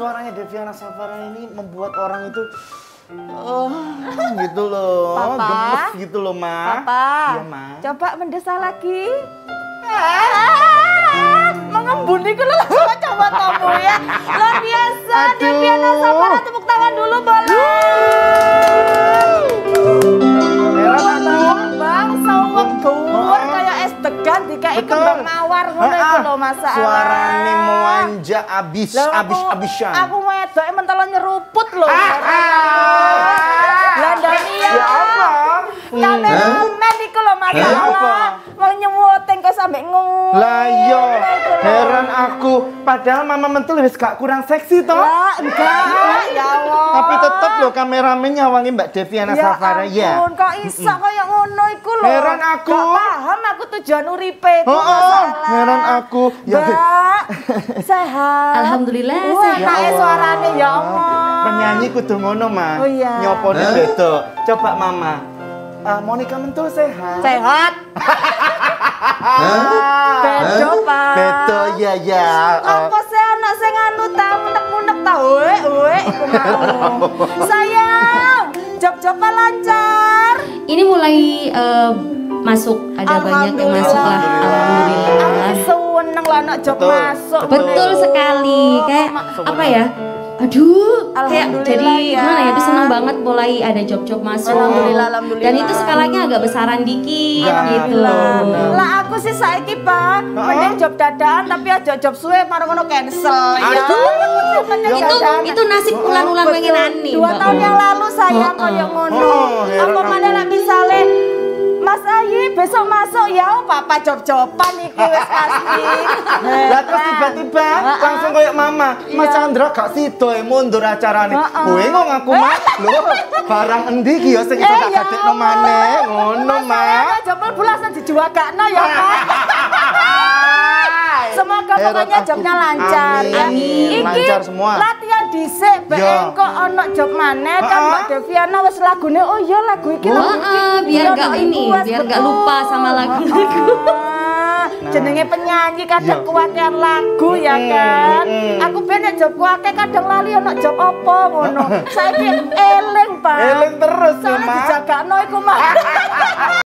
suaranya Deviana Savara ini membuat orang itu gitu loh, Papa, gemes gitu loh, Ma. Papa, iya, Ma. coba mendesah lagi. Mengembun itu loh, coba kamu ya. Luar biasa, Deviana Savara, tepuk tangan dulu boleh. Bang, sawek dhuwur kayak es degan dikai kembang mawar ngono iku lho masalah. Suarane mewanja abis-abisan. Aku wedoke mentolo nyeruput lho. Lah ndani ya. Ya apa? Kameramen iku lho masalah. Mau nyemuteng kok sampe ngomong. Lah iya, heran aku. Padahal Mama Mentul wis gak kurang seksi toh. Lah enggak, ya Allah. Tapi tetep loh kameramen nyawangi Mbak Deviana Savara ya. Ya ampun, kok iso kaya ngono iku lho. Heran aku. Gak paham aku tujuan uripe iku Oh, masalah. heran aku. Ya, Mbak, sehat. Alhamdulillah Wah, sehat. anake suarane ya Allah. penyanyi kudu ngono, Ma. Oh iya. Nyopone beda. Coba Mama. Monica Mentul sehat. Sehat. Bedo, Pak. Beto ya ya. Apa sih anak sing anu ta unek-unek ta we iku mau. Sayang, job-joban lancar. Ini mulai masuk, ada banyak yang masuk lah. Alhamdulillah. Aku seneng lah anak job Betul, masuk. Betul sekali. Kayak apa ya? Aduh, kayak Alhamdulillah jadi ya. gimana ya? Itu senang banget mulai ada job-job masuk. Alhamdulillah. Dan itu skalanya agak besaran dikit Nah, gitu loh. Lah aku sih saiki, Pak, mending job dadakan tapi aja job suwe marang ngono cancel. Ya. Mending dadakan. Itu nasib ulang-ulang pengen aneh. 2 tahun yang lalu saya koyo ngono. Apa mana nek misale Mas Ayi besok masuk ya papa job-joban iki wis pasti. Lah terus tiba-tiba langsung kayak Mama, Mas Chandra gak sido mundur acarane. Kowe kok ngaku Mas, lho barang endi ki ya sing iso tak gadekno maneh. Ngono, Ma. Jempol bulasan dijuagakno ya, Pak. Semoga pokoknya jobnya lancar ya. Amin. Iki Lancar semua. latihan dhisik ben engko ana job maneh kan Mbak Deviana wis lagune oh iya lagu iki lagu iki. Biar nggak ini, biar nggak lupa sama lagu-lagu. Jenenge penyanyi kadang kewakian lagu ya kan. Aku ben nek job kuwake kadang lali ana job apa ngono. Saiki eling, Pak. Eling terus ya, Soalnya Ma. dijagakno iku, Mak.